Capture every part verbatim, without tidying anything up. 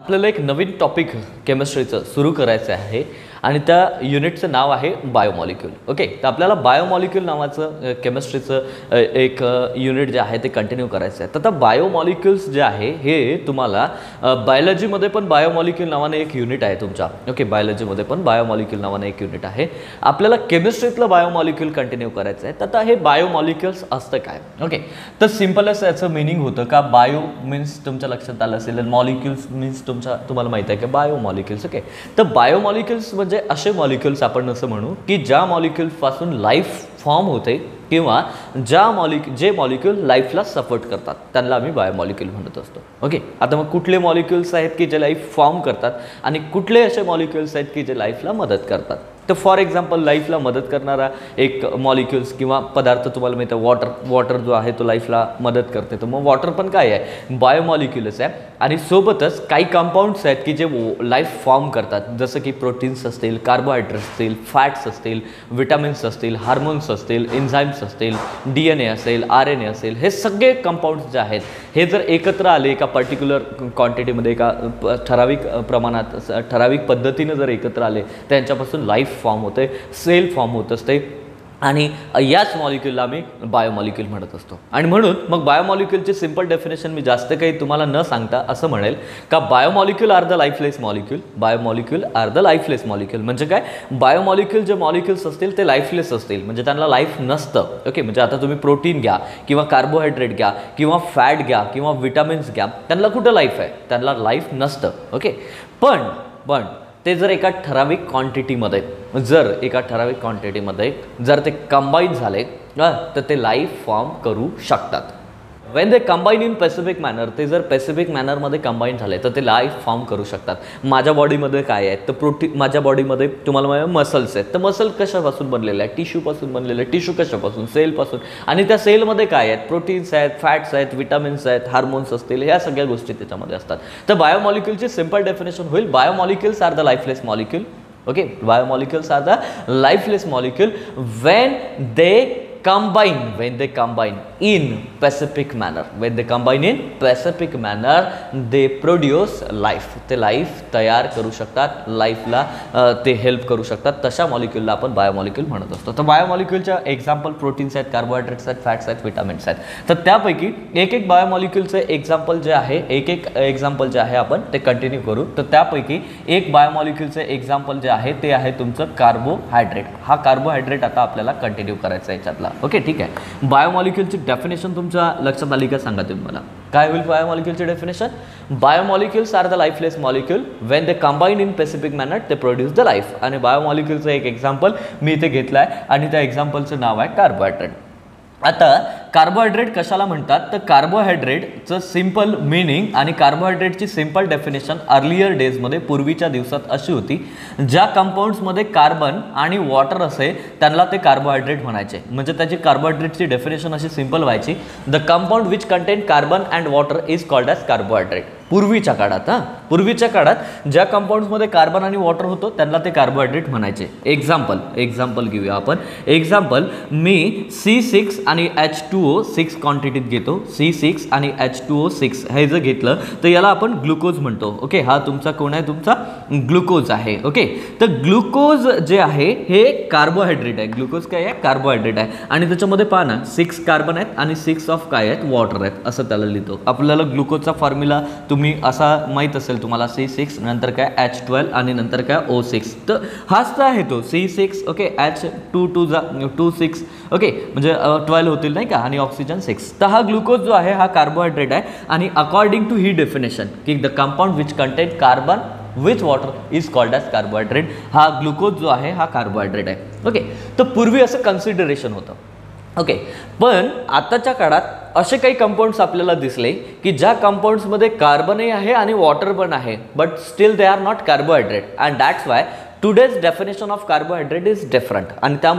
आपल्याला एक नवीन टॉपिक केमिस्ट्रीचं सुरू करायचं आहे आणि त्या युनिटचं नाव आहे बायोमॉलिक्यूल. ओके, तर आपल्याला बायोमॉलिक्यूल नावाचं केमिस्ट्रीचं एक युनिट जे आहे ते कंटिन्यू करायचं आहे. तर आता बायोमॉलिक्यूल्स जे आहे हे तुम्हाला बायोलॉजीमध्ये पण बायोमॉलिक्यूल नावाने एक युनिट आहे तुमच्या. ओके, बायोलॉजीमध्ये पण बायोमॉलिक्यूल नावाने एक युनिट आहे. आपल्याला केमिस्ट्रीतलं बायोमॉलिक्यूल कंटिन्यू करायचं आहे. तर आता हे बायोमॉलिक्यूल्स असतं काय? ओके, तर सिम्पलच याचं मिनिंग होतं का बायो मीन्स तुमच्या लक्षात आलं असेल, मॉलिक्यूल्स मीन्स तुमच्या तुम्हाला माहिती आहे की बायोमॉलिक्यूल्स. ओके, तर बायोमॉलिक्यूल्स म्हणजे असे मॉलिक्यूल्स आपण असं म्हणू की ज्या मॉलिक्यूल्सपासून लाईफ फॉर्म होते किंवा ज्या मॉलिक जे मॉलिक्यूल लाईफला सपोर्ट करतात त्यांना आम्ही बायोमॉलिक्यूल म्हणत असतो. ओके, आता मग कुठले मॉलिक्यूल्स आहेत की जे लाईफ फॉर्म करतात आणि कुठले असे मॉलिक्यूल्स आहेत की जे लाईफला मदत करतात? तर फॉर एक्झाम्पल लाईफला मदत करणारा एक मॉलिक्यूल्स किंवा पदार्थ तुम्हाला माहिती आहे वॉटर. वॉटर जो आहे तो लाईफला मदत करते. तर मग वॉटर पण काय आहे? बायोमॉलिक्यूलच आहे. आणि सोबतच काही कंपाऊंड्स आहेत की जे लाईफ फॉर्म करतात, जसं की प्रोटीन्स असतील, कार्बोहायड्रेट्स असतील, फॅट्स असतील, विटामिन्स असतील, हार्मोन्स असतील, एन्झाईम्स असतील, डी एन ए असेल, आर एन ए असेल, हे सगळे कंपाऊंड्स जे आहेत हे जर एकत्र आले एका पर्टिक्युलर क्वांटिटीमध्ये, एका ठराविक प्रमाणात, ठराविक पद्धतीने जर एकत्र आले त्यांच्यापासून लाईफ फॉर्म होते, सेल फॉर्म होत असते आणि याच मॉलिक्यूलला आम्ही बायोमॉलिक्यूल म्हणत असतो. आणि म्हणून मग बायोमॉलिक्यूलची सिंपल डेफिनेशन मी जास्त काही तुम्हाला न सांगता असं म्हणेल का biomolecule are the lifeless molecule. Biomolecule are the lifeless molecule म्हणजे काय? बायोमॉलिक्यूल जे मॉलिक्यूल्स असतील ते लाईफलेस असतील, म्हणजे त्यांना लाईफ नसतं. ओके, म्हणजे आता तुम्ही प्रोटीन घ्या किंवा कार्बोहायड्रेट घ्या किंवा फॅट घ्या किंवा विटामिन्स घ्या, त्यांना कुठं लाईफ आहे? त्यांना लाईफ नसतं. ओके, पण पण ते जर एका ठराविक क्वांटिटीमध्ये जर एका ठराविक क्वांटिटीमध्ये जर ते कंबाईन झाले तर ते लाईफ फॉर्म करू शकतात. When they combine in specific manner, ते जर पेसिफिक मॅनरमध्ये कंबाईन झाले तर ते लाईफ फॉर्म करू शकतात. माझ्या बॉडीमध्ये काय आहे? तर प्रोटीन. माझ्या बॉडीमध्ये तुम्हाला मसल्स आहेत. तर मसल कशापासून बनलेले आहेत? टिश्यूपासून बनलेले. टिश्यू कशापासून? सेलपासून. आणि त्या सेलमध्ये काय आहेत? प्रोटीन्स आहेत, फॅट्स आहेत, विटामिन्स आहेत, हार्मोन्स असतील, ह्या सगळ्या गोष्टी त्याच्यामध्ये असतात. तर बायोमॉलिक्यूलची सिंपल डेफिनेशन होईल biomolecules are the lifeless molecule. Okay, biomolecules are the lifeless molecule when they combine when they combine in specific manner when they combine in specific manner they produce life. ते life तयार करू शकतात, लाईफला ते help करू शकतात. तशा मॉलिक्यूलला आपण biomolecule म्हणत असतो. तर बायोमॉलिक्यूलच्या एक्झाम्पल प्रोटीन्स आहेत, कार्बोहायड्रेट्स आहेत, फॅट्स आहेत, विटामिन्स आहेत. तर त्यापैकी एक एक बायोमॉलिक्यूलचे एक्झाम्पल जे आहे एक एक एक्झाम्पल जे आहे आपण ते कंटिन्यू करू. तर त्यापैकी एक बायोमॉलिक्यूलचे एक्झाम्पल जे आहे ते आहे तुमचं कार्बोहायड्रेट. हा कार्बोहायड्रेट आता आपल्याला कंटिन्यू करायचा आहे याच्यातला. ओके, ठीक आहे. बायोमॉलिक्यूलची डेफिनेशन तुमच्या लक्षात आली का? सांगा तुम्ही मला. काय होईल बायोमॉलिक्यूलची definition? Biomolecules are the lifeless molecule when they combine in specific manner they produce the life. आणि बायोमॉलिक्यूलचं एक एक्झाम्पल मी इथे घेतलं आहे आणि त्या एक्झाम्पलचं नाव आहे कार्बोहायड्रेट. आता कार्बोहायड्रेट कशाला म्हणतात? तर कार्बोहायड्रेटचं सिंपल मिनिंग आणि कार्बोहायड्रेटची सिंपल डेफिनेशन अर्लियर डेजमध्ये, पूर्वीच्या दिवसात अशी होती, ज्या कंपाऊंड्समध्ये कार्बन आणि वॉटर असे त्यांना ते कार्बोहायड्रेट म्हणायचे. म्हणजे त्याची कार्बोहायड्रेटची डेफिनेशन अशी सिंपल व्हायची, the compound which contain carbon and water is called as carbohydrate. पूर्वीच्या काळात हां पूर्वीच्या काळात ज्या कंपाऊंड्समध्ये कार्बन आणि वॉटर होतो त्यांना ते कार्बोहायड्रेट म्हणायचे. एक्झाम्पल एक्झाम्पल घेऊया आपण. एक्झाम्पल मी सी सिक्स आणि एच टू ओ सिक्स क्वांटिटीत घेतो. सी सिक्स आणि एच टू ओ सिक्स हे जर घेतलं तर याला आपण ग्लुकोज म्हणतो. ओके, हा तुमचा कोण आहे? तुमचा ग्लुकोज आहे. ओके, तर ग्लुकोज जे आहे हे कार्बोहायड्रेट आहे. ग्लुकोज काय आहे? कार्बोहायड्रेट आहे. आणि त्याच्यामध्ये पहा ना, सिक्स कार्बन आहेत आणि सिक्स ऑफ काय आहेत? वॉटर आहेत, असं त्याला लिहितो. आपल्याला ग्लुकोजचा फॉर्म्युला तुम्ही असा माहीत असेल तुम्हाला, सी सिक्स नंतर काय एच ट्वेल्व आणि नंतर काय ओ सिक्स. तर हाच तर आहे तो C six. Okay, H two two जा टू सिक्स. ओके, म्हणजे ट्वेल्व होतील नाही का, आणि ऑक्सिजन सिक्स. तर हा ग्लुकोज जो आहे हा कार्बोहायड्रेट आहे. आणि अकॉर्डिंग टू ही डेफिनेशन की the compound which contain carbon which water is called as carbohydrate. हा ग्लुकोज जो आहे हा कार्बोहायड्रेट आहे. ओके, तर पूर्वी असं कन्सिडरेशन होतं. ओके, पण आताच्या काळात असे काही कंपाऊंड्स आपल्याला दिसले की ज्या कंपाऊंड्समध्ये कार्बनही आहे आणि वॉटर पण आहे, but still they are not carbohydrate. And that's why today's definition of carbohydrate is different. आणि त्यामुळे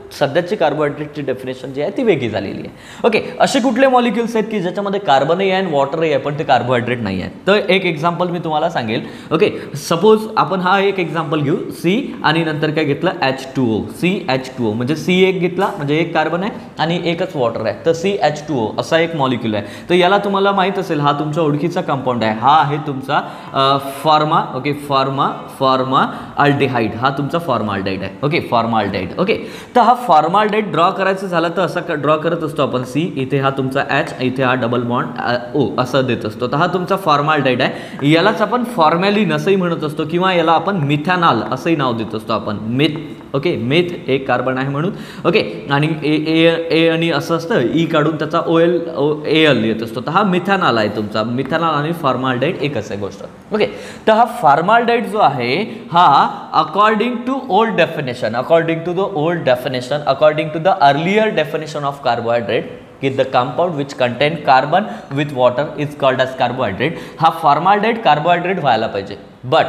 सध्याची कार्बोहायड्रेटची डेफिनेशन जी आहे ती वेगळी झालेली आहे. ओके, असे कुठले मॉलिक्युल्स आहेत की ज्याच्यामध्ये कार्बनही आहे आणि वॉटरही आहे पण ते कार्बोहायड्रेट नाही आहे. तर एक एक्झाम्पल मी तुम्हाला सांगेल. ओके, सपोज आपण हा एक एक्झाम्पल घेऊ, सी आणि नंतर काय घेतलं, H two O. C H two O म्हणजे सी एक घेतला म्हणजे एक कार्बन आहे आणि एकच वॉटर आहे, तर सी एच टू ओ असा एक मॉलिक्युल आहे. तर याला तुम्हाला माहीत असेल हा तुमच्या ओळखीचा कंपाऊंड आहे. हा आहे तुमचा फॉर्मा. ओके, फॉर्मा फॉर्मा अल्डिहाइड. हा तुमचा फॉर्माल्डिहाइड आहे. Okay, formaldehyde. ओके, तर हा फॉर्माल्डिहाइड ड्रॉ करायचं झालं तर असा ड्रॉ करत असतो आपण. सी इथे हा तुमचा एच, इथे हा डबल बॉन्ड ओ असं देत असतो. तर हा तुमचा फॉर्माल्डिहाइड आहे. यालाच आपण फॉर्मॅलिन असंही म्हणत असतो किंवा याला आपण मिथॅनॉल असंही नाव देत असतो आपण. मेथ. ओके, मेथ एक कार्बन आहे म्हणून. ओके, आणि ए ए ए आणि असं असतं, ई काढून त्याचा ओ एल ए एल येत असतो. तर हा मिथॅनॉल आहे तुमचा. मिथॅनॉल आणि फॉर्माल्डिहाइड एकच आहे गोष्ट. ओके, तर हा फॉर्माल्डिहाइड जो आहे हा according to old definition, according to the old definition, according to the earlier definition of carbohydrate की the compound which contain carbon with water is called as carbohydrate. हा फॉर्माल्डिहाइड कार्बोहायड्रेट व्हायला पाहिजे, but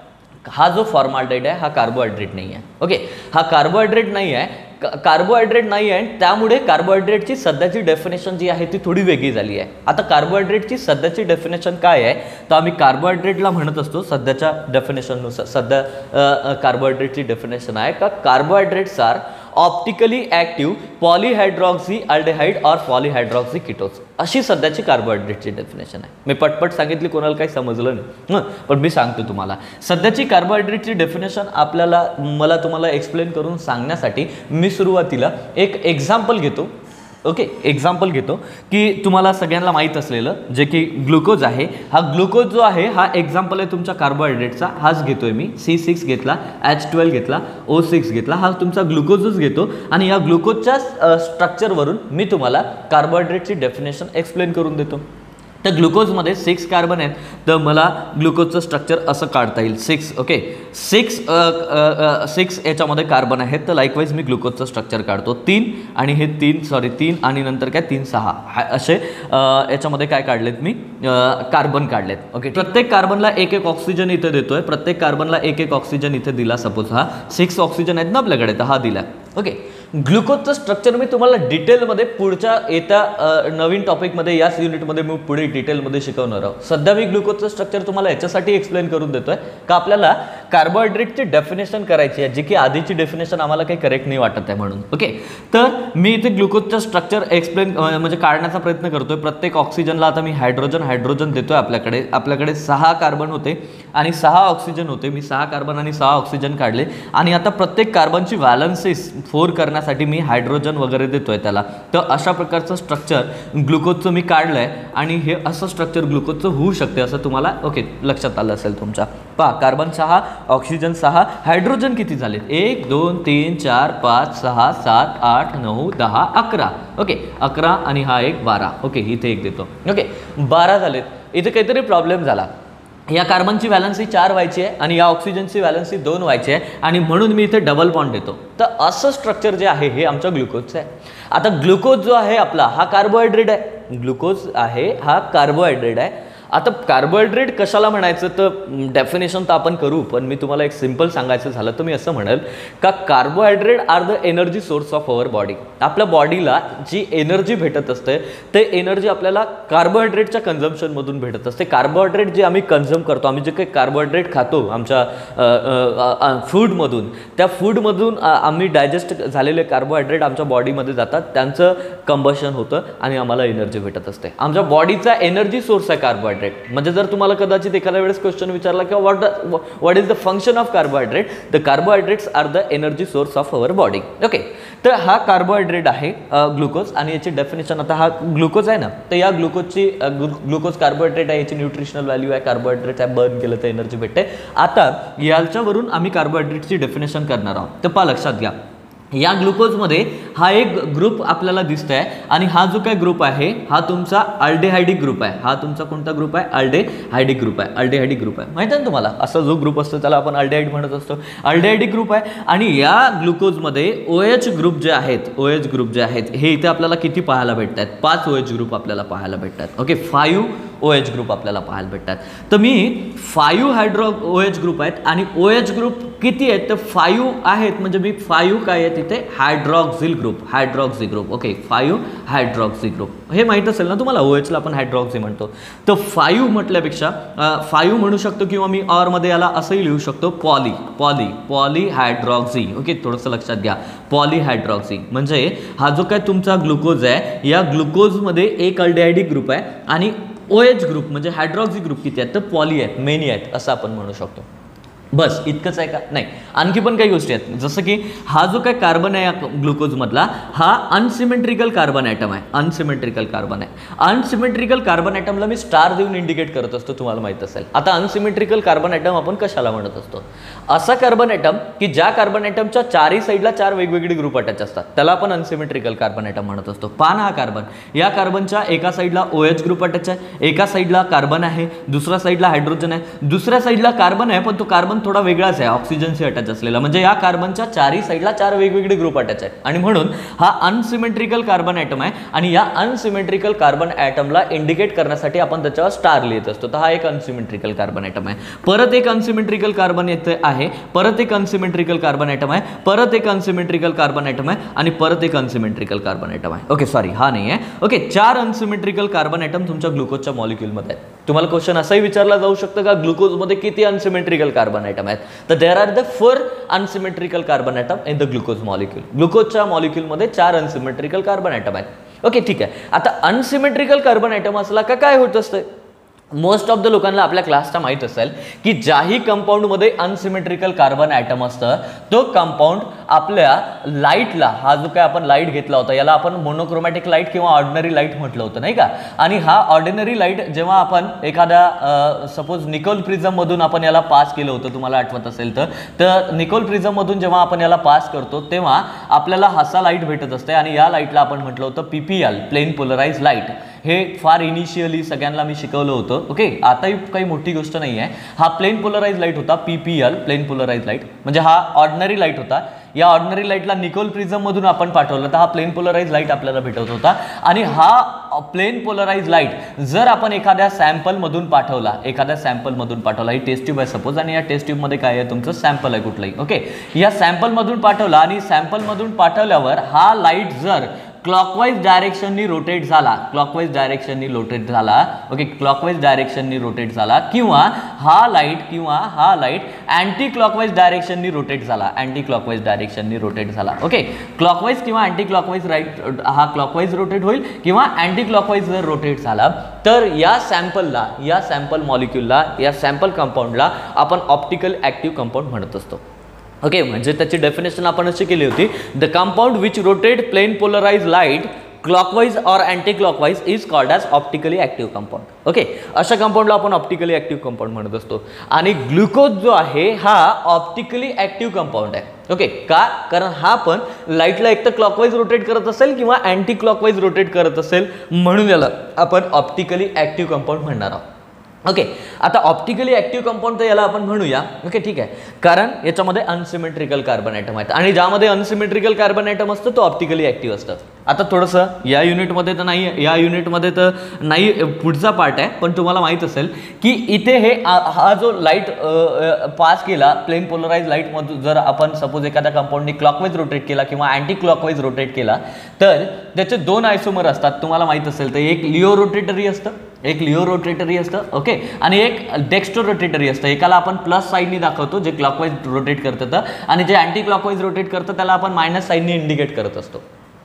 हा जो formaldehyde आहे हा carbohydrate नाही आहे. ओके, हा कार्बोहायड्रेट नाही आहे, कार्बोहायड्रेट नाही आहे, त्यामुळे कार्बोहायड्रेटची सध्याची डेफिनेशन जी आहे ती थोडी वेगळी झाली आहे. आता कार्बोहायड्रेटची सध्याची डेफिनेशन काय आहे, तर आम्ही कार्बोहायड्रेटला म्हणत असतो सध्याच्या डेफिनेशननुसार. सध्या कार्बोहायड्रेटची डेफिनेशन आहे का carbohydrates are optically active polyhydroxy aldehyde और पॉलीहायड्रॉक्सी कीटोन्स, अशी सध्याची कार्बोहायड्रेटची डेफिनेशन आहे. मी पटपट सांगितली, कोणाला काही समजलं नाही, पण मी सांगतो तुम्हाला. सध्याची कार्बोहायड्रेटची डेफिनेशन आपल्याला मला तुम्हाला एक्सप्लेन करून सांगण्यासाठी मी सुरुवातीला एक एक्झाम्पल घेतो. ओके, एक्झाम्पल घेतो की तुम्हाला सगळ्यांना माहीत असलेलं जे की ग्लुकोज आहे. हा ग्लुकोज जो आहे हा एक्झाम्पल आहे तुमच्या कार्बोहायड्रेटचा. हाच घेतोय मी. सी सिक्स घेतला, एच ट्वेल्व घेतला, ओ सिक्स घेतला, हा तुमचा ग्लुकोजच घेतो आणि या ग्लुकोजच्या स्ट्रक्चरवरून मी तुम्हाला कार्बोहायड्रेटची डेफिनेशन एक्सप्लेन करून देतो. तर ग्लुकोजमध्ये सिक्स कार्बन आहेत, तर मला ग्लुकोजचं स्ट्रक्चर असं काढता येईल. सिक्स. ओके, सिक्स सिक्स याच्यामध्ये कार्बन आहेत, तर लाईकवाईज मी ग्लुकोजचं स्ट्रक्चर काढतो. तीन आणि हे तीन, सॉरी तीन आणि नंतर काय तीन सहा असे याच्यामध्ये काय काढलेत मी, कार्बन काढलेत. ओके, प्रत्येक कार्बनला एक एक ऑक्सिजन इथे देतोय. प्रत्येक कार्बनला एक एक ऑक्सिजन इथे दिला. सपोज हा सिक्स ऑक्सिजन आहेत ना आपल्याकडे, तर हा दिला. ओके, ग्लुकोजचं स्ट्रक्चर मी तुम्हाला डिटेलमध्ये पुढच्या येत्या नवीन टॉपिकमध्ये याच युनिटमध्ये मी पुढे डिटेलमध्ये शिकवणार आहोत. सध्या मी ग्लुकोजचं स्ट्रक्चर तुम्हाला याच्यासाठी एक्सप्लेन करून देतोय का आपल्याला कार्बोहायड्रेटची डेफिनेशन करायची आहे, जी की आधीची डेफिनेशन आम्हाला काही करेक्ट नाही वाटत आहे म्हणून. ओके, तर मी इथे ग्लुकोजचं स्ट्रक्चर एक्सप्लेन म्हणजे काढण्याचा प्रयत्न करतोय. प्रत्येक ऑक्सिजनला आता मी हायड्रोजन हायड्रोजन देतोय. आपल्याकडे आपल्याकडे सहा कार्बन होते आणि सहा ऑक्सिजन होते. मी सहा कार्बन आणि सहा ऑक्सिजन काढले आणि आता प्रत्येक कार्बनची व्हॅलन्सीस फोर करण्यासाठी मी हायड्रोजन वगैरे देतोय त्याला. तर अशा प्रकारचं स्ट्रक्चर ग्लुकोजचं मी काढलं आहे आणि हे असं स्ट्रक्चर ग्लुकोजचं होऊ शकते असं तुम्हाला ओके लक्षात आलं असेल तुमच्या. पहा, कार्बन सहा, ऑक्सिजन सहा, हायड्रोजन किती झाले, एक दोन तीन चार पाच सहा सात आठ नऊ दहा अकरा. ओके, अकरा आणि हा एक बारा. ओके, इथे एक देतो. ओके, बारा झालेत. इथे काहीतरी प्रॉब्लेम झाला. या कार्बनची व्हॅलन्सी चार व्हायची आहे आणि या ऑक्सिजनची व्हॅलन्सी दोन व्हायची आहे आणि म्हणून मी इथे डबल बॉन्ड देतो. तर असं स्ट्रक्चर जे आहे हे आमच्या ग्लुकोजचं आहे. आता ग्लुकोज जो आहे आपला हा कार्बोहायड्रेट आहे. ग्लुकोज आहे हा कार्बोहायड्रेट आहे. आता कार्बोहायड्रेट कशाला म्हणायचं तर डेफिनेशन तर आपण करू, पण मी तुम्हाला एक सिंपल सांगायचं झालं तर मी असं म्हणेल का carbohydrate are the energy source of our body. आपल्या बॉडीला जी एनर्जी भेटत असते ते एनर्जी आपल्याला कार्बोहायड्रेटच्या कन्झम्पशनमधून भेटत असते. कार्बोहायड्रेट जे आम्ही कन्झ्युम करतो, आम्ही जे काही कार्बोहायड्रेट खातो आमच्या फूडमधून, त्या फूडमधून आम्ही डायजेस्ट झालेले कार्बोहायड्रेट आमच्या बॉडीमध्ये जातात, त्यांचं कंबशन होतं आणि आम्हाला एनर्जी भेटत असते. आमच्या बॉडीचा एनर्जी सोर्स आहे कार्बोहायड्रेट. म्हणजे जर तुम्हाला कदाचित एखाद्या वेळेस क्वेश्चन विचारला की what what is the function of carbohydrate, the carbohydrates are the energy source of our body. Okay, तर हा कार्बोहायड्रेट आहे ग्लुकोज आणि याची डेफिनेशन, आता हा ग्लुकोज आहे ना, तर या ग्लुकोजची ग्लुकोज कार्बोहायड्रेट आहे, याची न्यूट्रिशनल व्हॅल्यू आहे, कार्बोहायड्रेट आहे, बर्न केलं तर एनर्जी भेटते. आता याच्यावरून आम्ही कार्बोहायड्रेटची डेफिनेशन करणार आहोत. तर पहा, लक्षात घ्या, या ग्लुकोजमध्ये हा एक ग्रुप आपल्याला दिसतोय आणि हा जो काय ग्रुप आहे हा तुमचा अल्डेहाइडिक ग्रुप आहे. हा तुमचा कोणता ग्रुप आहे, अल्डेहाइडिक ग्रुप आहे. अल्डेहाइडिक ग्रुप आहे माहिती आहे ना तुम्हाला, असा जो ग्रुप असतो त्याला आपण अल्डेहाइड म्हणत असतो. अल्डेहाइडिक ग्रुप आहे आणि या ग्लुकोजमध्ये ओएच ग्रुप जे आहेत, ओएच ग्रुप जे आहेत हे इथे आपल्याला किती पाहायला भेटतात, पाच ओएच ग्रुप आपल्याला पाहायला भेटतात. Okay, five O H group आपल्याला पाहायला भेटतात. तर मी five hydro O H group आहेत आणि ओ एच ग्रुप किती आहेत तर फाईव्ह आहेत, म्हणजे मी फाईव्ह काय आहे तिथे hydroxyl group, hydroxy group. Okay, five hydroxy group हे माहीत असेल ना तुम्हाला, ओ एचला आपण हायड्रॉक्झी म्हणतो. तर फाईव्ह म्हटल्यापेक्षा फाईव्ह म्हणू शकतो किंवा मी ऑरमध्ये याला असंही लिहू शकतो poly poly poly hydroxy. Okay, थोडंसं लक्षात घ्या, पॉली हायड्रॉक्झी म्हणजे हा जो काय तुमचा ग्लुकोज आहे या ग्लुकोजमध्ये एक अल्डिहाइडिक ग्रुप आहे आणि ओ एच ग्रुप म्हणजे हायड्रॉक्झी ग्रुप किती आहेत तर पॉली आहेत, मेनी आहेत असं आपण म्हणू शकतो. बस इतकंच आहे का? नाही, आणखी पण काही गोष्टी आहेत. जसं की हा जो काय कार्बन आहे या ग्लुकोजमधला हा अनसिमेट्रिकल कार्बन ॲटम आहे, अनसिमेट्रिकल कार्बन आहे. अनसिमेट्रिकल कार्बन ॲटमला मी स्टार देऊन इंडिकेट करत असतो, तुम्हाला माहीत असेल. आता अनसिमेट्रिकल कार्बन ॲटम आपण कशाला म्हणत असतो? असा कार्बन ॲटम की ज्या कार्बन ॲटमच्या चारही साईडला चार वेगवेगळे ग्रुप अटॅच असतात त्याला आपण अनसिमेट्रिकल कार्बन ॲटम म्हणत असतो. पान हा कार्बन, या कार्बनच्या एका साईडला ओ एच ग्रुप अटॅच आहे, एका साईडला कार्बन आहे, दुसऱ्या साईडला हायड्रोजन आहे, दुसऱ्या साईडला कार्बन आहे पण तो कार्बन थोडा वेगळाच आहे, ऑक्सिजनशी अटॅच असलेला. म्हणजे या कार्बनच्या चारही साईडला चार वेगवेगळे ग्रुप अटॅच आहेत आणि म्हणून हा अनसिमेट्रिकल कार्बन ॲटम आहे. आणि या अनसिमेट्रिकल कार्बन ॲटमला इंडिकेट करण्यासाठी आपण त्याच्यावर स्टार लिहित असतो. तर हा एक अनसिमेट्रिकल कार्बन ॲटम आहे. परत एक अनसिमेट्रिकल कार्बन येथे आहे, परत एक अनसिमेट्रिकल कार्बन ॲटम आहे, परत एक अनसिमेट्रिकल कार्बन ॲटम आहे आणि परत एक अनसिमेट्रिकल कार्बन ॲटम आहे. ओके, सॉरी हा नाही आहे. ओके, चार अनसिमेट्रिकल कार्बन ॲटम तुमच्या ग्लुकोजच्या मॉलिक्यूलमध्ये आहेत. तुम्हाला क्वेश्चन असाही विचारला जाऊ शकतं का ग्लुकोजमध्ये किती अनसिमेट्रिकल कार्बन ॲटम आहेत? तर there are the four unsymmetrical carbon atom in the glucose molecule. ग्लुकोजच्या मॉलिक्यूलमध्ये चार अनसिमेट्रिकल कार्बन ॲटम आहेत. ओके, ठीक आहे. आता अनसिमेट्रिकल कार्बन ॲटम असला का काय होत असतं? मोस्ट ऑफ द लोकांना आपल्या क्लासचा माहीत असेल की ज्याही कंपाऊंडमध्ये अनसिमेट्रिकल कार्बन ॲटम असतं तो कंपाऊंड आपल्या लाईटला, हा जो काय आपण लाईट घेतला होता याला आपण मोनोक्रोमॅटिक लाईट किंवा ऑर्डिनरी लाईट म्हटलं होतं नाही का. आणि हा ऑर्डिनरी लाईट जेव्हा आपण एखाद्या सपोज निकोल प्रिझममधून आपण याला पास केलं होतं, तुम्हाला आठवत असेल तर तर निकोल प्रिझममधून जेव्हा आपण याला पास करतो तेव्हा आपल्याला हासा लाईट भेटत असते आणि या लाईटला आपण म्हटलं होतं P P L, plane polarise light. हे फार इनिशियली सगळ्यांना मी शिकवलं होतं. ओके, आताही काही मोठी गोष्ट नाही आहे. हा प्लेन पोलराइज लाईट होता, P P L, plane polarise light म्हणजे हा ऑर्डिनरी लाईट होता. या ऑर्डिनरी लाईटला निकोल प्रिझममधून आपण पाठवलं तर हा प्लेन पोलराइज लाईट आपल्याला भेटत होता. आणि हा प्लेन पोलराइज लाईट जर आपण एखाद्या सॅम्पलमधून पाठवला, एखाद्या सॅम्पलमधून पाठवला, ही टेस्ट ट्यूब आहे सपोज आणि या टेस्ट ट्यूबमध्ये काय आहे तुमचं सॅम्पल आहे कुठलंही. ओके, या सॅम्पलमधून पाठवला आणि सॅम्पलमधून पाठवल्यावर हा लाईट जर क्लॉकवाइज डायरेक्शननी रोटेट झाला, क्लॉकवाइज डायरेक्शननी रोटेट झाला ओके क्लॉकवाइज डायरेक्शननी रोटेट झाला किंवा हा लाईट किंवा हा लाईट अँटी क्लॉकवाइज डायरेक्शननी रोटेट झाला, अँटी क्लॉकवाइज डायरेक्शननी रोटेट झाला. ओके, क्लॉकवाइज किंवा अँटी क्लॉकवाइज राईट हा क्लॉकवाइज रोटेट होईल किंवा अँटी क्लॉकवाइज जर रोटेट झाला तर या सॅम्पलला, या सॅम्पल मॉलिक्यूलला, या सॅम्पल कंपाऊंडला आपण ऑप्टिकल ॲक्टिव्ह कंपाऊंड म्हणत असतो. ओके, म्हणजे त्याची डेफिनेशन आपण अशी केली होती, the compound which rotate plane polarise light clockwise और anticlockwise is called as optically active compound. Okay, अशा कंपाऊंडला आपण ऑप्टिकली ॲक्टिव्ह कंपाऊंड म्हणत असतो. आणि ग्लुकोज जो आहे हा ऑप्टिकली ॲक्टिव्ह कंपाऊंड आहे. ओके, का? कारण हा पण लाईटला एक तर क्लॉकवाइज रोटेट करत असेल किंवा अँटी क्लॉकवाइज रोटेट करत असेल, म्हणून याला आपण ऑप्टिकली ॲक्टिव्ह कंपाऊंड म्हणणार आहोत. ओके, आता ऑप्टिकली ॲक्टिव्ह कंपाऊंड तर याला आपण म्हणूया. ओके, ठीक आहे, कारण याच्यामध्ये अनसिमेट्रिकल कार्बन ॲटम आहेत आणि ज्यामध्ये अनसिमेट्रिकल कार्बन ॲटम असतं तो ऑप्टिकली ॲक्टिव्ह असतं. आता थोडंसं या युनिटमध्ये तर नाही, या युनिटमध्ये तर नाही, पुढचा पार्ट आहे, पण तुम्हाला माहीत असेल की इथे हे हा जो लाईट पास केला प्लेन पोलराइज लाईटमधून जर आपण सपोज एखाद्या कंपाऊंडने क्लॉकवाइज रोटेट केला किंवा अँटी क्लॉकवाइज रोटेट केला तर त्याचे दोन आयसोमर असतात. तुम्हाला माहीत असेल तर एक लिओ रोटेटरी असतं, एक लिओ रोटेटरी असतं. ओके, आणि एक डेक्स्ट्रो रोटेटरी असतं. एकाला आपण प्लस साईडनी दाखवतो जे क्लॉकवाइज रोटेट करतं आणि जे अँटी क्लॉकवाइज रोटेट करतं त्याला आपण मायनस साईडनी इंडिकेट करत असतो.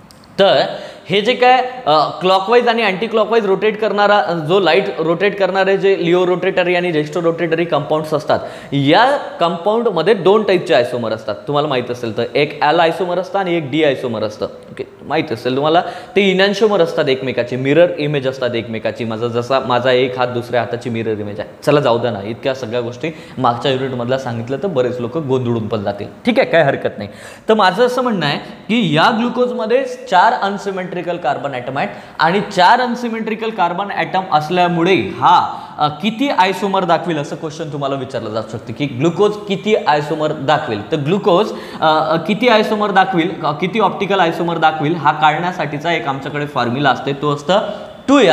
तर हे जे काय क्लॉकवाइज आणि अँटी क्लॉकवाइज रोटेट करणारा जो लाईट रोटेट करणारे जे लिओ रोटेटरी आणि डेक्स्ट्रो रोटेटरी कंपाऊंड्स असतात, या कंपाऊंडमध्ये दोन टाईपचे आयसोमर असतात. तुम्हाला माहीत असेल तर एक एल आयसोमर असतं आणि एक डी आयसोमर असतं. ओके, माहीत असेल तुम्हाला, ते इनॅन्शोमर असतात एकमेकाची, मिरर इमेज असतात एकमेकाची. माझा जसा माझा एक हात दुसऱ्या हाताची मिरर इमेज आहे. चला जाऊ द्या ना, इतक्या सगळ्या गोष्टी मागच्या युनिटमधला सांगितलं तर बरेच लोक गोंधळून पण जातील. ठीक आहे, काय हरकत नाही. तर माझं असं म्हणणं आहे की या ग्लुकोजमध्ये चार अनसिमेट्रिकल कार्बन ॲटम आहेत आणि चार अनसिमेट्रिकल कार्बन ॲटम असल्यामुळे हा किती आयसोमर दाखवेल असं क्वेश्चन तुम्हाला विचारलं जाऊ शकतं की ग्लुकोज किती आयसोमर दाखवेल. तर ग्लुकोज किती आयसोमर दाखवेल, किती ऑप्टिकल आयसोमर दाखवेल हा काढण्यासाठीचा एक आमच्याकडे फॉर्म्युला असते, तो असतं टू एन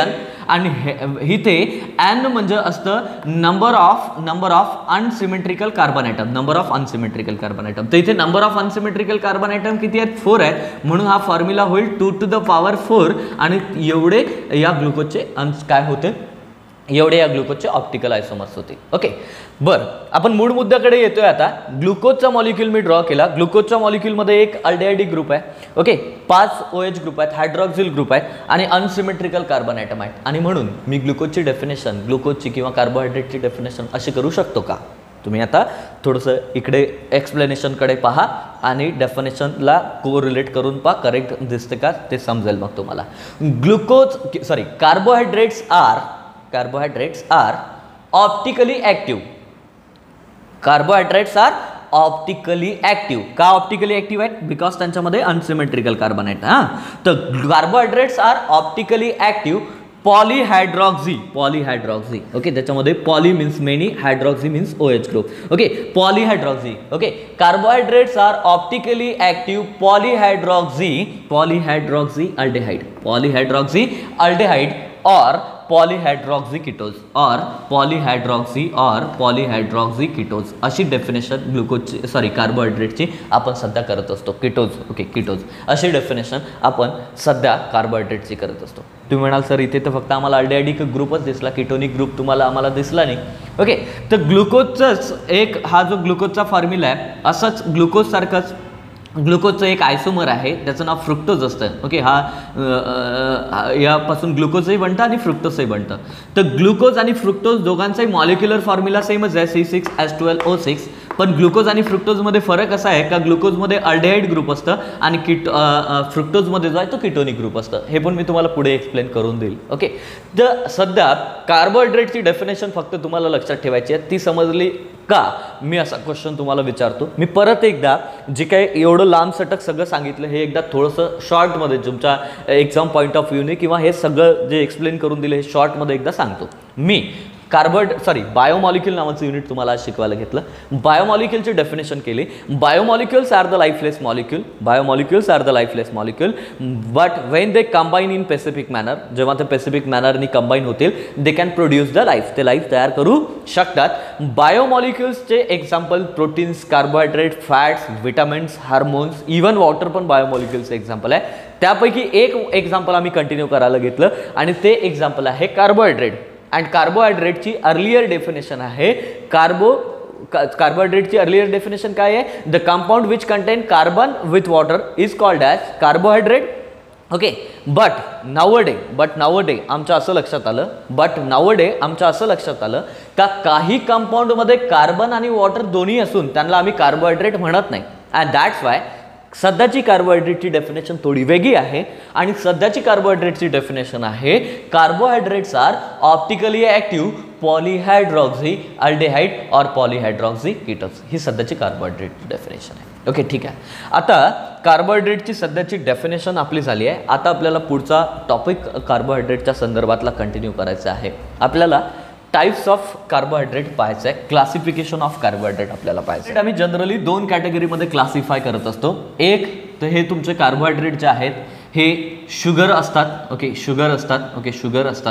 आणि इथे एन म्हणजे असतं number of number of unsymmetrical carbon atom, number of unsymmetrical carbon atom. तर इथे number of unsymmetrical carbon atom किती आहेत? फोर आहेत. म्हणून हा फॉर्म्युला होईल two to the power four आणि एवढे या ग्लुकोजचे अंश काय होते, एवढे या ग्लुकोजचे ऑप्टिकल आयसोमर्स होते. ओके बरं, आपण मूळ मुद्द्याकडे येतोय आता. ग्लुकोजचा मॉलिक्यूल मी ड्रॉ केला. ग्लुकोजच्या मॉलिक्यूलमध्ये एक अल्डेहाइड ग्रुप आहे. ओके, पाच ओ एच ग्रुप आहेत, हायड्रॉक्सिल ग्रुप आहेत आणि अनसिमेट्रिकल कार्बन ॲटम आहेत. आणि म्हणून मी ग्लुकोजची डेफिनेशन, ग्लुकोजची किंवा कार्बोहायड्रेटची डेफिनेशन अशी करू शकतो का? तुम्ही आता थोडंसं इकडे एक्सप्लेनेशनकडे पहा आणि डेफिनेशनला को रिलेट करून पहा, करेक्ट दिसते का ते समजेल मग तुम्हाला. Glucose sorry carbohydrates are carbohydrates are optically active. Carbohydrates are optically active. का optically active आहेत? बिकॉज त्यांच्यामध्ये अनसिमेट्रिकल कार्बन आहेत. हां, तर carbohydrates are optically active. Polyhydroxy, polyhydroxy okay, त्याच्यामध्ये poly means many, hydroxy means O H group. Okay, polyhydroxy. Okay, carbohydrates are optically active polyhydroxy, polyhydroxy aldehyde, polyhydroxy aldehyde और polyhydroxy किटोज और पॉलीहायड्रॉक्झी और polyhydroxy किटोज अशी definition ग्लुकोजची sorry कार्बोहायड्रेटची आपण सध्या करत असतो. किटोज ओके, किटोज अशी डेफिनेशन आपण सध्या कार्बोहायड्रेटची करत असतो. तुम्ही म्हणाल सर इथे तर फक्त आम्हाला अल्डेहाइडिक ग्रुपच दिसला, किटोनिक ग्रुप तुम्हाला आम्हाला दिसला नाही. ओके, तर ग्लुकोजचाच एक हा जो ग्लुकोजचा फॉर्म्युला आहे असाच ग्लुकोज सारखाच ग्लुकोजचं एक आयसोमर आहे, त्याचं नाव फ्रुक्टोज असतं. ओके, हा यापासून ग्लुकोजही बनतं आणि फ्रुक्टोजही बनतं. तर ग्लुकोज आणि फ्रुक्टोज दोघांचाही मॉलिक्युलर फॉर्म्युला सेमच आहे, C six H twelve O six. पण ग्लुकोज आणि फ्रुक्टोजमध्ये फरक असा आहे का ग्लुकोजमध्ये अल्डेहाइड ग्रुप असतं आणि किट फ्रुक्टोजमध्ये जो आहे तो किटोनिक ग्रुप असतं. हे पण मी तुम्हाला पुढे एक्सप्लेन करून देईल. ओके, तर सध्या कार्बोहायड्रेटची डेफिनेशन फक्त तुम्हाला लक्षात ठेवायची आहे. ती समजली का? मी असा क्वेश्चन तुम्हाला विचारतो. मी परत एकदा जे काही एवढं लांब सटक सगळं सांगितलं हे एकदा थोडंसं शॉर्टमध्ये तुमच्या एक्झाम पॉईंट ऑफ व्ह्यूने किंवा हे सगळं जे एक्सप्लेन करून दिलं हे शॉर्टमध्ये एकदा सांगतो. मी कार्बोड सॉरी बायोमॉलिक्यूल नावाचं युनिट तुम्हाला आज शिकवायला घेतलं. बायोमॉलिक्यूलची डेफिनेशन केली. Biomolecules are the lifeless molecule, biomolecules are the lifeless molecule but when they combine in specific manner, जेव्हा ते पेसिफिक मॅनरनी कंबाईन होतील they can produce the life, ते लाईफ तयार करू शकतात. बायोमॉलिक्यूल्सचे example proteins, carbohydrate, fats, vitamins, hormones, even water पण बायोमॉलिक्यूल्सचं एक्झाम्पल आहे. त्यापैकी एक एक्झाम्पल आम्ही कंटिन्यू करायला घेतलं आणि ते एक्झाम्पल आहे कार्बोहायड्रेट. अँड कार्बोहायड्रेटची अर्लियर डेफिनेशन आहे कार्बो कार्बोहायड्रेटची अर्लियर डेफिनेशन काय आहे? The compound which contain carbon with water is called as carbohydrate. Okay, but nowadays but nowadays आमच्या असं लक्षात आलं बट नावडे आमच्या असं लक्षात आलं का काही कंपाऊंडमध्ये कार्बन आणि वॉटर दोन्ही असून त्यांना आम्ही कार्बोहायड्रेट म्हणत नाही. अँड दॅट्स वाय सध्याची कार्बोहायड्रेटची डेफिनेशन थोडी वेगळी आहे आणि सध्याची कार्बोहायड्रेटची डेफिनेशन आहे carbohydrates are optically active polyhydroxy aldehyde और पॉलीहायड्रॉक्झी कीटोन्स. ही सध्याची कार्बोहायड्रेटची डेफिनेशन आहे. ओके, ठीक आहे. आता कार्बोहायड्रेटची सध्याची डेफिनेशन आपली झाली आहे. आता आपल्याला पुढचा टॉपिक कार्बोहायड्रेटच्या संदर्भातला कंटिन्यू करायचा आहे. आपल्याला टाइप्स ऑफ कार्बोहायड्रेट पाहायचं आहे, क्लासिफिकेशन ऑफ कार्बोहायड्रेट आपल्याला पाहायचं आहे. आम्ही जनरली दोन कॅटेगरीमध्ये क्लासिफाय करत असतो. एक तर हे तुमचे कार्बोहायड्रेट जे आहेत हे शुगर असतात. ओके, शुगर असतात. ओके, शुगर असतात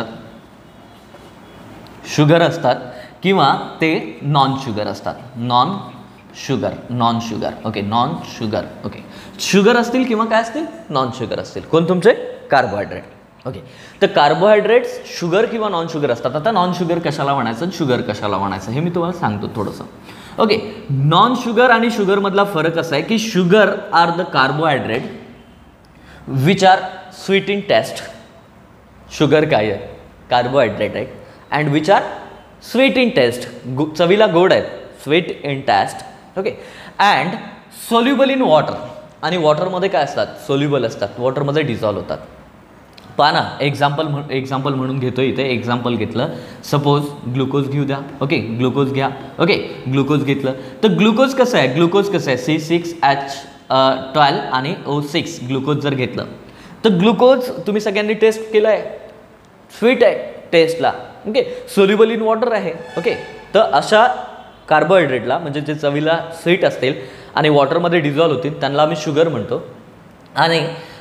शुगर असतात किंवा ते नॉन शुगर असतात. Non sugar non sugar okay non sugar okay sugar असतील किंवा काय असतील? नॉन शुगर असतील. कोण तुमचे? कार्बोहायड्रेट. ओके, तर कार्बोहायड्रेट्स शुगर किंवा नॉन शुगर असतात. आता नॉन शुगर कशाला म्हणायचं आणि शुगर कशाला म्हणायचं हे मी तुम्हाला सांगतो थोडंसं. ओके, नॉन शुगर आणि शुगरमधला फरक असा आहे की sugar are the carbohydrate which are sweet in taste. Sugar काय आहे? कार्बोहायड्रेट आहे. And which are sweet in taste, चवीला गोड आहेत, sweet in taste. Okay, and soluble in water, आणि वॉटरमध्ये काय असतात? सोल्युबल असतात, वॉटरमध्ये डिझॉल्व होतात. पहा ना, एक्झाम्पल म्हण एक्झाम्पल म्हणून घेतो इथे. एक्झाम्पल घेतलं, सपोज ग्लुकोज घेऊ द्या. ओके, ग्लुकोज घ्या. ओके, ग्लुकोज घेतलं तर ग्लुकोज कसं आहे? ग्लुकोज कसं आहे? सी सिक्स एच ट्वेल्व आणि ओ सिक्स ग्लुकोज जर घेतलं तर ग्लुकोज तुम्ही सगळ्यांनी टेस्ट केलं आहे, स्वीट आहे टेस्टला. ओके, सोल्युबल इन वॉटर आहे. ओके, तर अशा कार्बोहायड्रेटला म्हणजे जे चवीला स्वीट असतील आणि वॉटरमध्ये डिझॉल्व होतील त्यांना आम्ही शुगर म्हणतो. आणि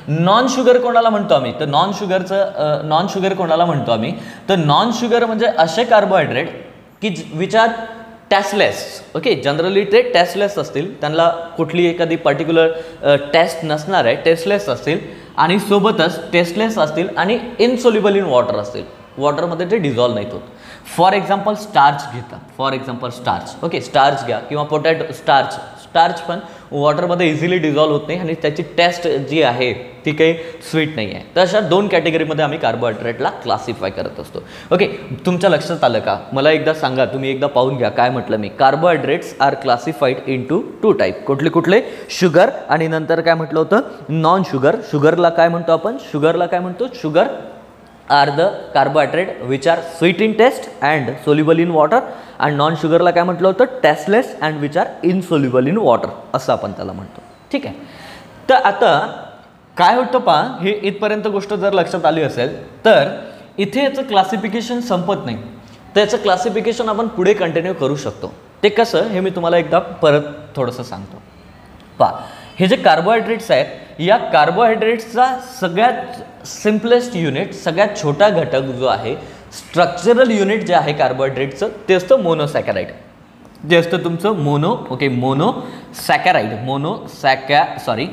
नॉन शुगर कोणाला म्हणतो आम्ही, तर नॉन शुगरचं नॉन शुगर कोणाला म्हणतो आम्ही, तर नॉन शुगर म्हणजे असे कार्बोहायड्रेट की which are tasteless. Okay, generally ते टेस्टलेस असतील, त्यांना कुठली एखादी पर्टिक्युलर टेस्ट नसणार आहे, टेस्टलेस असतील आणि सोबतच टेस्टलेस असतील आणि इनसोल्युबल इन वॉटर असतील, वॉटरमध्ये ते डिझॉल्व नाहीत होत. फॉर एक्झाम्पल स्टार्च घेता, for example starch. Okay, starch घ्या किंवा पोटॅटो स्टार्च, स्टार्च पण वॉटरमध्ये इझिली डिझॉल्व होत नाही आणि त्याची टेस्ट जी आहे ती काही स्वीट नाही आहे. तर अशा दोन कॅटेगरीमध्ये आम्ही कार्बोहायड्रेटला क्लासिफाय करत असतो. ओके, तुमच्या लक्षात आलं का? मला एकदा सांगा, तुम्ही एकदा पाहून घ्या काय म्हटलं मी. Carbohydrates are classified into two type. कुठले कुठले? शुगर आणि नंतर काय म्हटलं होतं? Non sugar. शुगरला काय म्हणतो आपण? शुगरला काय म्हणतो? Sugar are the carbohydrate which are sweet in taste and soluble in water. आणि नॉन शुगरला काय म्हटलं होतं? Tasteless and which are insoluble in water, असं आपण त्याला म्हणतो. ठीक आहे. तर आता काय होतं पहा, हे इथपर्यंत गोष्ट जर लक्षात आली असेल तर इथे याचं क्लासिफिकेशन संपत नाही. तर याचं क्लासिफिकेशन आपण पुढे कंटिन्यू करू शकतो. ते कसं हे मी तुम्हाला एकदा परत थोडंसं सांगतो. पहा, हे जे कार्बोहायड्रेट्स आहेत, या कार्बोहायड्रेट्सचा सगळ्यात सिम्पलेस्ट युनिट, सगळ्यात छोटा घटक जो आहे, स्ट्रक्चरल युनिट जे आहे कार्बोहायड्रेटचं, ते असतं मोनोसॅकॅराइड. जे असतं तुमचं मोनो, ओके, मोनोसॅकॅराइड, मोनोसॅकॅ sorry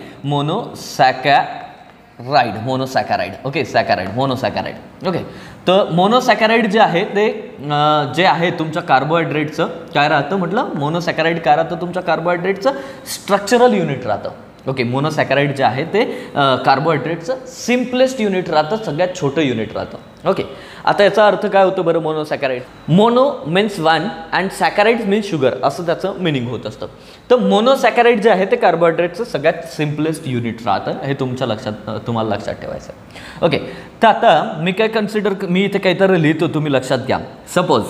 monosaccharide, monosaccharide. Okay, saccharide, monosaccharide. Okay, तर मोनोसॅकॅराइड जे आहे ते जे आहे तुमच्या कार्बोहायड्रेटचं काय राहतं म्हटलं? मोनोसॅकॅराइड काय राहतं तुमच्या कार्बोहायड्रेटचं? स्ट्रक्चरल युनिट राहतं. ओके, मोनोसॅकॅराइड जे आहे ते कार्बोहायड्रेटचं सिम्पलेस्ट युनिट राहतं, सगळ्यात छोटं युनिट राहतं. ओके, आता याचा अर्थ काय होतं बरं? Monosaccharide, mono means one and saccharide means sugar, असं त्याचं मिनिंग होत असतं. तर मोनोसॅकॅराइड जे आहे ते कार्बोहायड्रेटचं सगळ्यात सिम्पलेस्ट युनिट राहतं, हे तुमच्या लक्षात तुम्हाला लक्षात ठेवायचं. ओके, तर आता मी काय कन्सिडर, मी इथे काहीतरी लिहितो, तुम्ही लक्षात घ्या. सपोज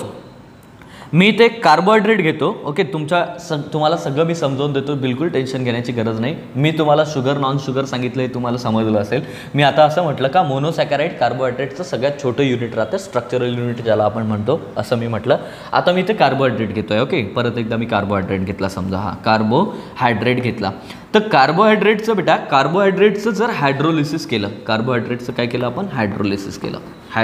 मी इथे कार्बोहायड्रेट घेतो. ओके, तुमच्या स तुम्हाला सगळं मी समजावून देतो, बिलकुल टेन्शन घेण्याची गरज नाही. मी तुम्हाला शुगर नॉन शुगर सांगितलं, हे तुम्हाला समजलं असेल. मी आता असं म्हटलं का मोनोसॅकॅराइड कार्बोहायड्रेटचं सगळ्यात छोटं युनिट राहतं, स्ट्रक्चरल युनिट ज्याला आपण म्हणतो, असं मी म्हटलं. आता मी इथे कार्बोहायड्रेट घेतोय. ओके, परत एकदा मी कार्बोहायड्रेट घेतला, समजा हा कार्बोहायड्रेट घेतला. तर कार्बोहायड्रेटचं बेटा, कार्बोहायड्रेटचं जर हायड्रोलिसिस केलं, कार्बोहायड्रेटचं काय केलं आपण? हायड्रोलिसिस केलं,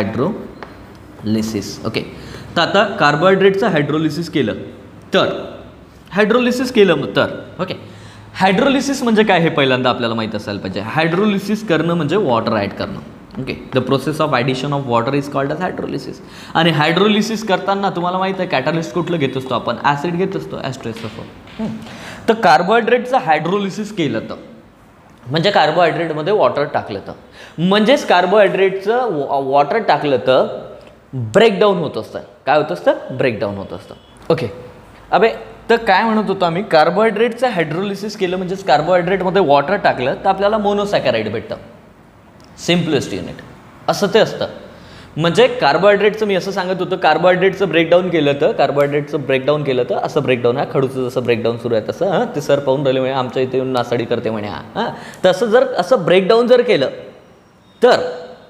हायड्रोलिसिस. ओके, तर आता कार्बोहायड्रेटचं हायड्रोलिसिस केलं तर हायड्रोलिसिस केलं तर ओके, हायड्रोलिसिस म्हणजे काय हे पहिल्यांदा आपल्याला माहीत असायला पाहिजे. हायड्रोलिसिस करणं म्हणजे वॉटर ॲड करणं. Okay, the process of addition of water is called as hydrolysis. आणि हायड्रोलिसिस करताना तुम्हाला माहिती आहे कॅटलिस्ट कुठलं घेत असतो आपण? ॲसिड घेत असतो, ॲस्ट्रेसोफोर. तर कार्बोहायड्रेटचं हायड्रोलिसिस केलं तर म्हणजे कार्बोहायड्रेटमध्ये वॉटर टाकलं तर, म्हणजेच कार्बोहायड्रेटचं वॉटर टाकलं तर ब्रेकडाऊन होत असतं. काय होत असतं? ब्रेकडाऊन होत असतं. ओके, अबे तर काय म्हणत होतो आम्ही? कार्बोहायड्रेटचं हायड्रोलिसिस केलं म्हणजेच कार्बोहायड्रेटमध्ये वॉटर टाकलं तर आपल्याला मोनोसॅकॅराइड भेटतं, सिम्पलेस्ट युनिट, असं ते असतं. म्हणजे कार्बोहायड्रेटचं मी असं सांगत होतं, कार्बोहायड्रेटचं ब्रेकडाऊन केलं तर कार्बोहायड्रेटचं ब्रेकडाऊन केलं तर असं ब्रेकडाऊन आहे, खडूचं जसं ब्रेकडाऊन सुरू आहे तसं. हां, ते सर पाहून राहिले म्हणे, आमच्या इथे येऊन नासाडी करते म्हणे. हां हां, तसं जर असं ब्रेकडाऊन जर केलं तर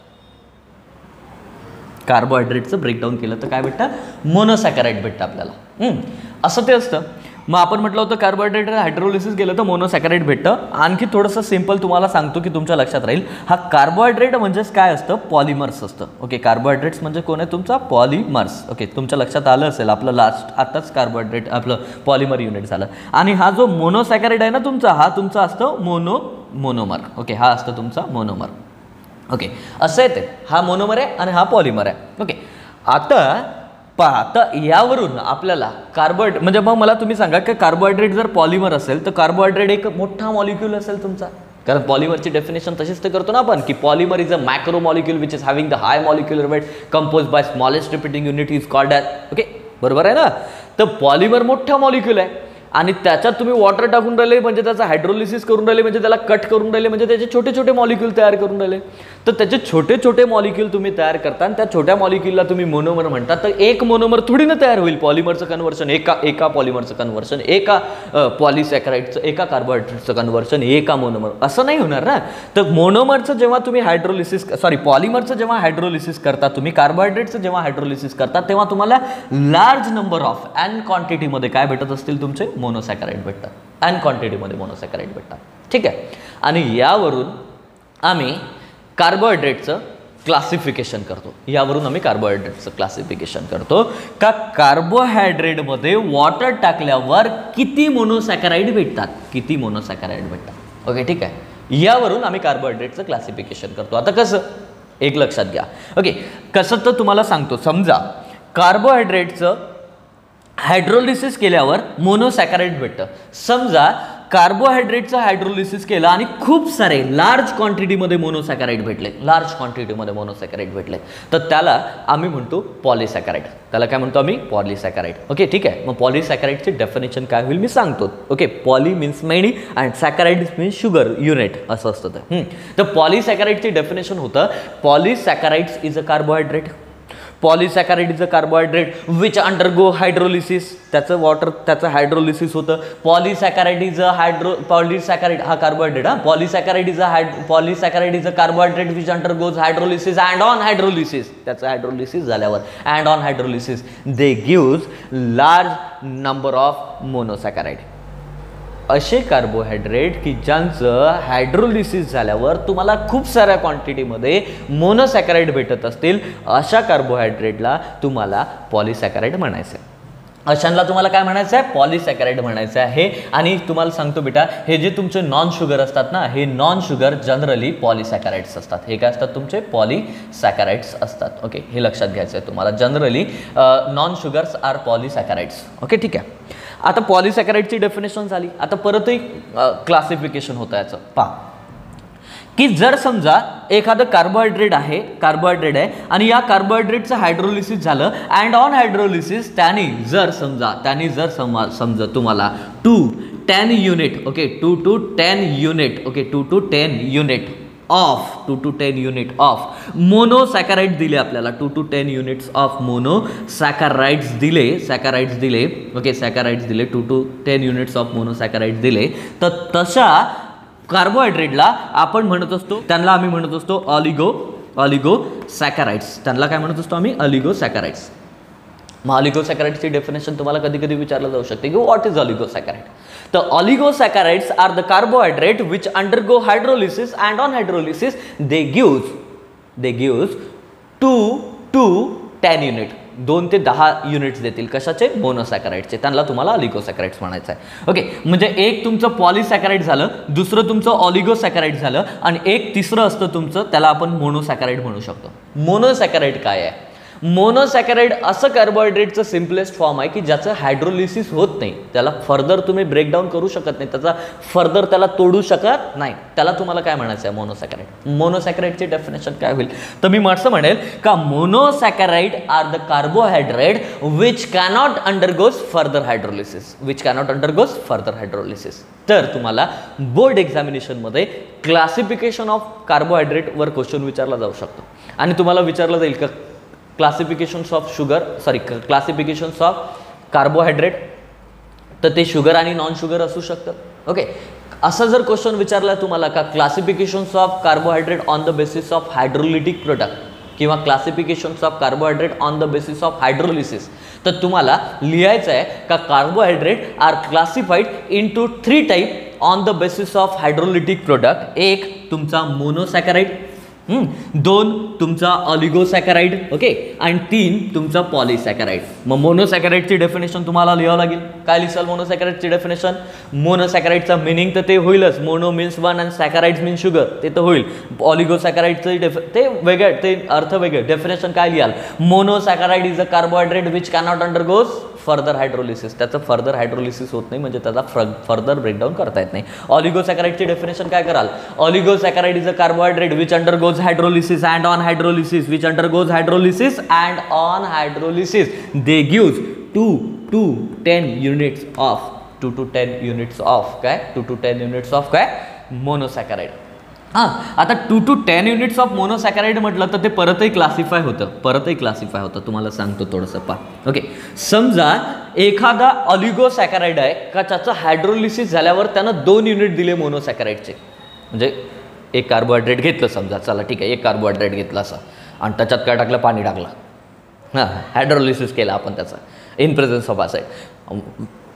कार्बोहायड्रेटचं ब्रेकडाऊन केलं तर काय भेटतं? मोनोसॅकॅराइड भेटतं आपल्याला. असं ते असतं. मग आपण म्हटलं होतं कार्बोहायड्रेट हायड्रोलिसिस केलं तर मोनोसॅकॅराइड भेटतं. आणखी थोडंसं सिम्पल तुम्हाला सांगतो की तुमच्या लक्षात राहील. हा कार्बोहायड्रेट म्हणजेच काय असतं? पॉलिमर्स असतं. ओके, कार्बोहायड्रेट्स म्हणजे कोण आहे? तुमचा पॉलिमर्स. ओके, तुमच्या लक्षात आलं असेल, आपलं लास्ट आताच कार्बोहायड्रेट आपलं पॉलिमर युनिट झालं. आणि हा जो मोनोसॅकॅराइड आहे ना तुमचा, हा तुमचा असतो मोनो मोनोमर. ओके, हा असतो तुमचा मोनोमर. ओके, असं आहे ते. हा मोनोमर आहे आणि हा पॉलिमर आहे. ओके, आता पहा, तर यावरून आपल्याला कार्बोहायड्रेट म्हणजे मग मला तुम्ही सांगा की कार्बोहायड्रेट जर पॉलिमर असेल तर कार्बोहायड्रेट एक मोठा मॉलिक्यूल असेल तुमचा. कारण पॉलिमरची डेफिनेशन तशीच ते करतो ना आपण की polymer is a macro molecule which is having the high molecular weight compose by smallest repeating unit is called as. Okay, बरोबर आहे ना? तर पॉलिमर मोठा मॉलिक्यूल आहे आणि त्याच्यात तुम्ही वॉटर टाकून राहिले म्हणजे त्याचा हायड्रोलिसिस करून राहिले म्हणजे त्याला कट करून राहिले म्हणजे त्याचे छोटे छोटे मॉलिक्यूल तयार करून राहिले. तर त्याचे छोटे छोटे मॉलिक्यूल तुम्ही तयार करता आणि त्या छोट्या मॉलिक्यूलला तुम्ही मोनोमर म्हणता. तर एक मोनोमर थोडी ना तयार होईल. पॉलिमरचं कन्व्हर्शन एका एका पॉलिमरचं कन्व्हर्शन एका पॉलिसॅकराइडचं एका कार्बोहायड्रेटचं कन्व्हर्शन एका मोनोमर असं नाही होणार ना. तर मोनोमरचं जेव्हा तुम्ही हायड्रोलिसिस सॉरी पॉलिमरचं जेव्हा हायड्रोलिसिस करता तुम्ही, कार्बोहायड्रेटचं जेव्हा हायड्रोलिसिस करता तेव्हा तुम्हाला लार्ज नंबर ऑफ अँड क्वांटिटीमध्ये काय भेटत असतील? तुमचे मोनोसॅकॅराइड भेटतात. अँड क्वांटिटीमध्ये मोनोसॅकॅराइड भेटतात. ठीक आहे. आणि यावरून आम्ही कार्बोहायड्रेटचं क्लासिफिकेशन करतो. यावरून आम्ही कार्बोहायड्रेटचं क्लासिफिकेशन करतो का कार्बोहायड्रेटमध्ये वॉटर टाकल्यावर किती मोनोसॅकराइड भेटतात, किती मोनोसॅकराइड भेटतात. ओके ठीक आहे. यावरून आम्ही कार्बोहायड्रेटचं क्लासिफिकेशन करतो. आता कसं, एक लक्षात घ्या. ओके कसं तर तुम्हाला सांगतो. समजा कार्बोहायड्रेटचं हायड्रोलिसिस केल्यावर मोनोसॅकराइड भेटतं. समजा कार्बोहायड्रेटचं हायड्रोलिसिस केलं आणि खूप सारे लार्ज क्वांटिटीमध्ये मोनोसॅकराइड भेटले, लार्ज क्वांटिटीमध्ये मोनोसॅकराइड भेटले, तर त्याला आम्ही म्हणतो पॉलिसॅकराइड. त्याला काय म्हणतो आम्ही, पॉलिसॅकराइड. ओके ठीक आहे. मग पॉलिसॅकराइडची डेफिनेशन काय होईल मी सांगतो. Okay poly means many and saccharide means sugar unit असं असतं ते. तर पॉलिसॅकराइडची डेफिनेशन होतं polysaccharides is a carbohydrate. Polysaccharide is a carbohydrate which undergo hydrolysis. त्याचं वॉटर त्याचं हायड्रोलिसिस होतं. Polysaccharide is a hydro polysaccharide हा कार्बोहायड्रेट हा पॉलिसॅकराइड इज अ हायड polysaccharide is a carbohydrate which undergoes hydrolysis and on hydrolysis. त्याचं hydrolysis झाल्यावर and on hydrolysis they gives large number of मोनोसॅकराइड. असे carbohydrate की ज्यांचं हायड्रोलिसिस झाल्यावर तुम्हाला खूप साऱ्या क्वांटिटीमध्ये मोनोसॅकराइड भेटत असतील, अशा कार्बोहायड्रेटला तुम्हाला पॉलिसॅकराइड म्हणायचं आहे. अशांना तुम्हाला काय म्हणायचं आहे, पॉलिसॅकराइड म्हणायचं आहे. आणि तुम्हाला सांगतो बेटा, हे जे तुमचे नॉन शुगर असतात ना, हे नॉन शुगर जनरली पॉलिसॅकराइड्स असतात. हे काय असतात तुमचे, पॉलिसॅकराइड्स असतात. ओके हे लक्षात घ्यायचं आहे तुम्हाला. Generally non sugars are polysaccharides. Okay ठीक आहे. आता पॉलिसॅकराइडची डेफिनेशन झाली. आता परतही क्लासिफिकेशन होतं याचं. पहा की जर समजा एखादं कार्बोहायड्रेट आहे कार्बोहायड्रेट आहे आणि या कार्बोहायड्रेटचं हायड्रोलिसिस झालं अँड ऑन हायड्रोलिसिस त्याने जर समजा त्याने जर सम समजा तुम्हाला two ten unit okay two to ten unit okay two to ten unit of two to ten unit of monosaccharide दिले आपल्याला. Two to ten units of monosaccharides दिले सॅकराइड्स दिले ओके सॅकराइड्स दिले two to ten units of monosaccharide दिले, तर तशा कार्बोहायड्रेटला आपण म्हणत असतो, त्यांना आम्ही म्हणत असतो ऑलिगो ऑलिगो सॅकराइड्स. त्यांना काय म्हणत असतो आम्ही, ऑलिगो सॅकराइड्स. मग ऑलिगोसॅकराइड्सची डेफिनेशन तुम्हाला कधी कधी विचारलं जाऊ शकते की व्हॉट इज ऑलिगोसॅकराइड. तर oligosaccharides are the carbohydrate which undergo hydrolysis and on hydrolysis they gives they gives two to ten unit दोन ते दहा युनिट्स देतील. कशाचे, मोनोसॅकराइडचे. त्यांना तुम्हाला ऑलिगोसॅकराइड्स म्हणायचं आहे. ओके म्हणजे एक तुमचं पॉलिसॅकराइड झालं, दुसरं तुमचं ऑलिगोसॅकराइड झालं आणि एक तिसरं असतं तुमचं, त्याला आपण मोनोसॅकराइड म्हणू शकतो. मोनोसॅकराइड काय आहे, मोनोसॅकराइड असं कार्बोहायड्रेटचं सिम्पलेस्ट फॉर्म आहे की ज्याचं हायड्रोलिसिस होत नाही, त्याला फर्दर तुम्ही ब्रेकडाऊन करू शकत नाही, त्याचा फर्दर त्याला तोडू शकत नाही, त्याला तुम्हाला काय म्हणायचं आहे, मोनोसॅकराइड. मोनोसॅकराइडची डेफिनेशन काय होईल, तर मी असं म्हणेल का monosaccharide are the carbohydrate which cannot undergoes further hydrolysis which cannot undergoes further hydrolysis. तर तुम्हाला बोर्ड एक्झामिनेशनमध्ये क्लासिफिकेशन ऑफ कार्बोहायड्रेटवर क्वेश्चन विचारला जाऊ शकतो आणि तुम्हाला विचारलं जाईल का classifications of sugar sorry classifications of carbohydrate, तर ते शुगर आणि नॉन शुगर असू शकतं. ओके असं जर क्वेश्चन विचारला तुम्हाला का classifications of carbohydrate on the basis of hydrolytic product किंवा classifications of carbohydrate on the basis of hydrolysis, तर तुम्हाला लिहायचं आहे का carbohydrate are classified into three type on the basis of hydrolytic product. एक तुमचा मोनोसॅकराइड, दोन तुमचा ऑलिगोसॅकराइड ओके आणि तीन तुमचा पॉलिसॅकराइड. मग मोनोसॅकराइडची डेफिनेशन तुम्हाला लिहावं लागेल. काय लिहाल मोनोसॅकराइडची डेफिनेशन, मोनोसॅकराइडचा मिनिंग तर ते होईलच, mono means one and saccharides means sugar, ते तर होईल. ऑलिगोसॅकराइडचं डेफ ते वेगळे ते अर्थ वेगळे. डेफिनेशन काय लिहाल, monosaccharide is a carbohydrate which cannot undergoes further hydrolysis, त्याचं फर्दर हायड्रोलिसिस होत नाही म्हणजे त्याचा फर्दर ब्रेकडाऊन करता येत नाही. ऑलिगोसॅकराइडची डेफिनेशन काय कराल, oligosaccharide is a carbohydrate which undergoes hydrolysis and on hydrolysis which undergoes hydrolysis and on hydrolysis they gives two to ten units of two to ten units of काय two to ten units of काय monosaccharide. हां आता two to ten units of monosaccharide म्हटलं तर ते परतही classify होतं परतही classify होतं तुम्हाला सांगतो थोडंसं पा. ओके समजा एखादा ऑलिगोसॅकराइड आहे का त्याचं हायड्रोलिसिस झाल्यावर त्यानं दोन युनिट दिले मोनोसॅकराइडचे, म्हणजे एक कार्बोहायड्रेट घेतलं समजा, चला ठीक आहे एक कार्बोहायड्रेट घेतलं असं आणि त्याच्यात काय टाकलं, पाणी टाकलं, हां हायड्रोलिसिस केला आपण त्याचा in presence of acid.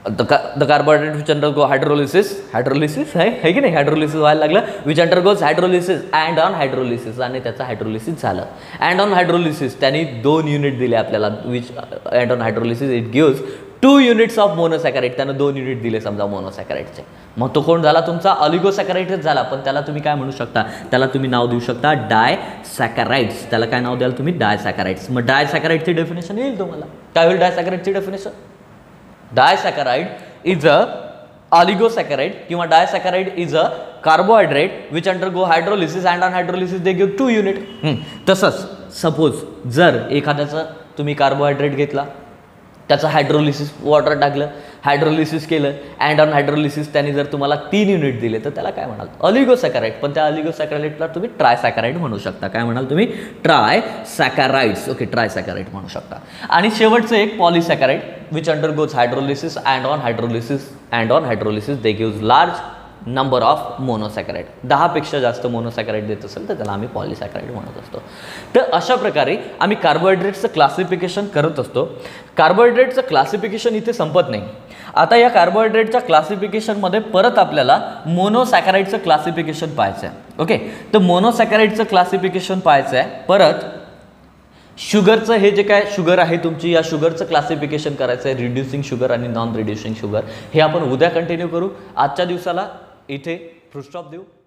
The the carbohydrate which undergo hydrolysis hydrolysis आहे है की नाही हायड्रोलिसिस व्हायला लागलं which undergoes hydrolysis and on hydrolysis आणि त्याचं हायड्रोलिसिस झालं अँड ऑन हायड्रोलिसिस त्यांनी दोन युनिट दिले आपल्याला which and on hydrolysis it gives two units of monosaccharide त्यानं दोन युनिट दिले समजा मोनोसॅकराइडचे मग तो कोण झाला तुमचा ऑलिगोसॅकराइडच झाला पण त्याला तुम्ही काय म्हणू शकता त्याला तुम्ही नाव देऊ शकता डायसॅकराइड्स त्याला काय नाव द्याल तुम्ही डायसॅकराइड्स मग डायसॅकराइडची डेफिनेशन येईल तुम्हाला काय होईल डायसॅकराइडची डेफिनेशन डायसॅकराइड इज अ ऑलिगोसॅकराइड किंवा disaccharide is a carbohydrate which undergo hydrolysis and on hydrolysis they give two unit तसंच सपोज जर एखाद्याचं तुम्ही कार्बोहायड्रेट घेतला त्याचं हायड्रोलिसिस वॉटर टाकलं हायड्रोलिसिस केलं अँड ऑन हायड्रोलिसिस त्यांनी जर तुम्हाला तीन युनिट दिले तर त्याला काय म्हणाल ऑलिगोसॅकराइड पण त्या ऑलिगोसॅकराइडला तुम्ही ट्रायसॅकराइड म्हणू शकता काय म्हणाल तुम्ही ट्रायसॅकराइड्स ओके ट्रायसॅकराइड म्हणू शकता आणि शेवटचं एक polysaccharide which undergoes hydrolysis and on hydrolysis and on hydrolysis they gives large number of monosaccharide दहापेक्षा जास्त मोनोसॅकराइड देत असेल तर त्याला आम्ही पॉलिसॅकराइड म्हणत असतो तर अशा प्रकारे आम्ही कार्बोहायड्रेट्सचं क्लासिफिकेशन करत असतो कार्बोहायड्रेटचं क्लासिफिकेशन इथे संपत नाही आता या कार्बोहायड्रेटच्या क्लासिफिकेशनमध्ये परत आपल्याला मोनोसॅकराइडचं क्लासिफिकेशन पाहायचं आहे ओके तर मोनोसॅकराइडचं क्लासिफिकेशन पाहायचं आहे परत शुगरचं हे जे काय शुगर आहे तुमची या शुगरचं क्लासिफिकेशन करायचं आहे रिड्युसिंग शुगर आणि नॉन रिड्युसिंग शुगर हे आपण उद्या कंटिन्यू करू आजच्या दिवसाला इथे फुल स्टॉप देऊ